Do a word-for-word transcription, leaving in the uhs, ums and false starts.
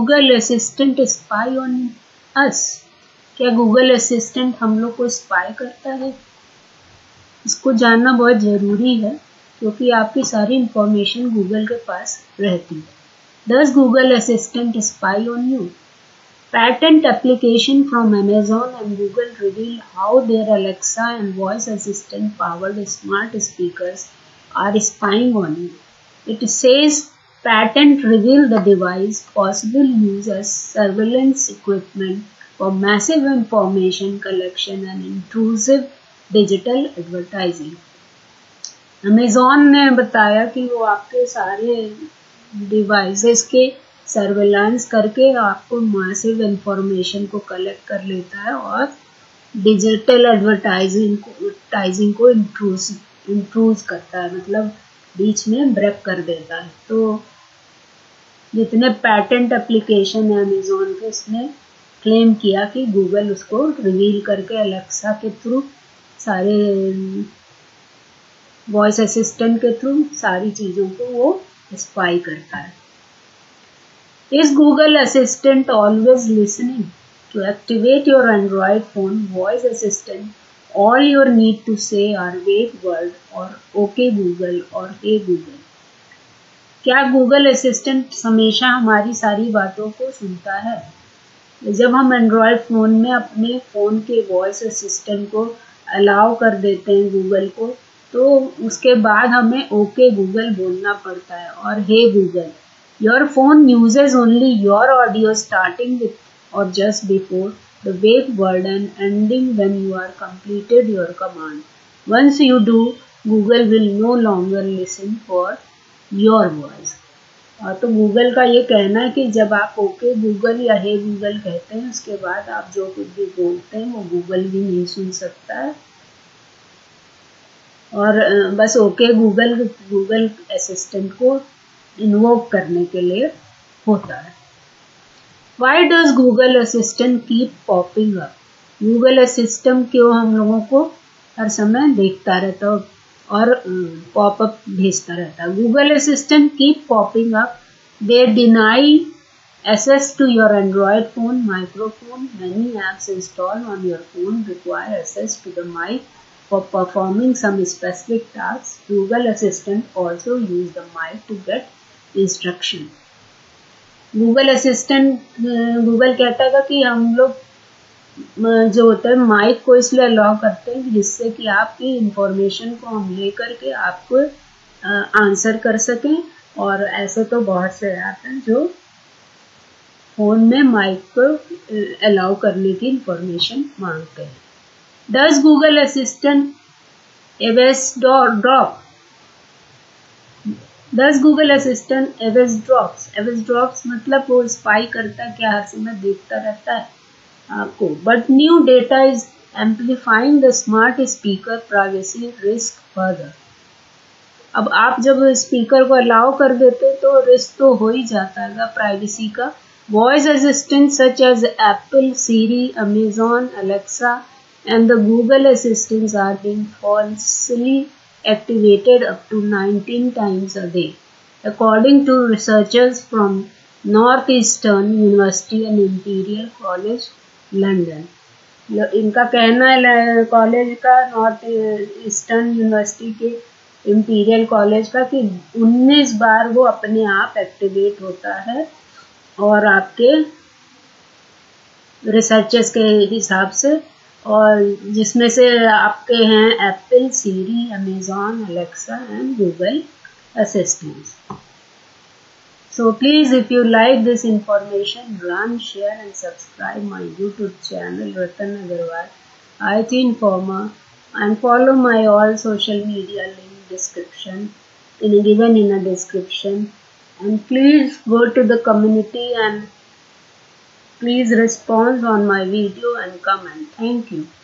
Google assistant spy on us? क्या Google assistant हम लोग को स्पाई करता है? इसको जानना बहुत ज़रूरी है क्योंकि आपकी सारी इंफॉर्मेशन गूगल के पास रहती है. Does Google Assistant spy on you? Patent application from Amazon and Google reveal how their Alexa and voice assistant powered smart speakers are spying on you. It says patent reveal the device possible use as surveillance equipment for massive information collection and intrusive digital advertising. Amazon ने बताया कि वो आपके सारे devices के surveillance करके आपको massive information को कलेक्ट कर लेता है और डिजिटल एडवर्टाइजिंग को एडवर्टाइजिंग को इंट्रूस इंट्रूस करता है, मतलब बीच में ब्रेक कर देता है. तो जितने पैटेंट एप्लीकेशन है अमेज़ॉन के, इसने क्लेम किया कि गूगल उसको रिवील करके अलेक्सा के थ्रू, सारे वॉइस असिस्टेंट के थ्रू सारी चीज़ों को वो स्पाई करता है. Is Google Assistant always listening? To activate your Android phone voice assistant, all you need to say are wait word or OK Google or Hey Google. क्या Google Assistant हमेशा हमारी सारी बातों को सुनता है? जब हम एंड्रॉयड फ़ोन में अपने फ़ोन के वॉइस असिस्टेंट को अलाउ कर देते हैं गूगल को, तो उसके बाद हमें ओके गूगल बोलना पड़ता है और hey Google. Your phone uses only your audio starting with or just before the wake word and ending when you are completed your command. Once you do, Google will no longer listen for your voice. तो Google का ये कहना है कि जब आप okay Google या हे Google कहते हैं, उसके बाद आप जो कुछ भी बोलते हैं वो गूगल भी नहीं सुन सकता है. और बस ओके गूगल गूगल असिस्टेंट को इन्वोक करने के लिए होता है. Why does Google assistant keep popping up? Google assistant क्यों हम लोगों को हर समय देखता रहता है और पॉपअप भेजता रहता है? Google assistant keep popping up. They deny access to your Android phone microphone. Many apps installed on your phone require access to the mic for performing some specific tasks. Google Assistant also use the mic to get instruction. Google Assistant Google कहता है कि हम लोग जो होता है mic को इसलिए अलाउ करते हैं जिससे कि आपकी इंफॉर्मेशन को हम ले करके आपको आंसर कर सकें. और ऐसे तो बहुत से ऐप हैं जो फोन में माइक को अलाउ करने की इंफॉर्मेशन मांगते हैं. Does Google assistant eavesdrop? Does Google assistant eavesdrops? Eavesdrops मतलब वो स्पाई करता है, क्या हर समय देखता रहता है आपको. But new data is amplifying the smart speaker privacy risk further. अब आप जब स्पीकर को अलाउ कर देते तो रिस्क तो हो ही जाता है प्राइवेसी का. Voice assistants such as Apple, Siri, Amazon, Alexa, and the Google Assistants are being falsely activated up to nineteen times a day, according to researchers from Northeastern University and Imperial College London. इनका कहना है college का, north eastern university के imperial college का, कि उन्नीस बार वो अपने आप एक्टिवेट होता है. और आपके रिसर्चर्स के हिसाब से, और जिसमें से आपके हैं Apple, Siri, Amazon, Alexa and Google assistants. So please if you like this information, run, share and subscribe my YouTube channel Ratan Agarwal I T Informer, and follow my all social media link description in given in a description. And please go to the community and please respond on my video and comment. Thank you.